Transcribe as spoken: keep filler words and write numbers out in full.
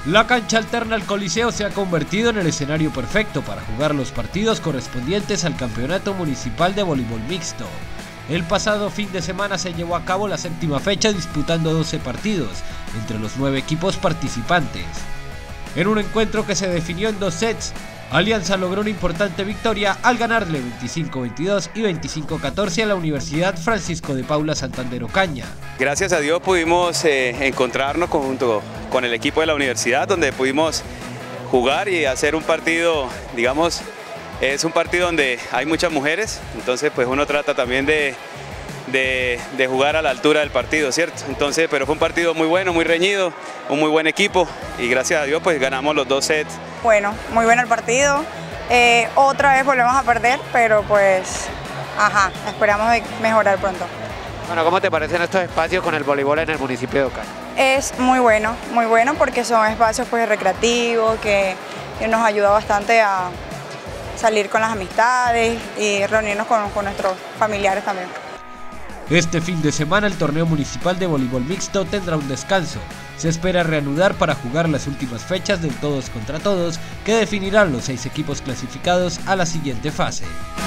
La cancha alterna al Coliseo se ha convertido en el escenario perfecto para jugar los partidos correspondientes al Campeonato Municipal de Voleibol Mixto. El pasado fin de semana se llevó a cabo la séptima fecha disputando doce partidos entre los nueve equipos participantes. En un encuentro que se definió en dos sets, Alianza logró una importante victoria al ganarle veinticinco a veintidós y veinticinco a catorce a la Universidad Francisco de Paula Santander Ocaña. Gracias a Dios pudimos eh, encontrarnos junto con el equipo de la universidad, donde pudimos jugar y hacer un partido, digamos, es un partido donde hay muchas mujeres, entonces pues uno trata también de, de, de jugar a la altura del partido, ¿cierto? Entonces, pero fue un partido muy bueno, muy reñido, un muy buen equipo y gracias a Dios pues ganamos los dos sets. Bueno, muy bueno el partido, eh, otra vez volvemos a perder, pero pues, ajá, esperamos de mejorar pronto. Bueno, ¿cómo te parecen estos espacios con el voleibol en el municipio de Ocaña? Es muy bueno, muy bueno porque son espacios pues recreativos que, que nos ayuda bastante a salir con las amistades y reunirnos con, con nuestros familiares también. Este fin de semana el torneo municipal de voleibol mixto tendrá un descanso. Se espera reanudar para jugar las últimas fechas del todos contra todos que definirán los seis equipos clasificados a la siguiente fase.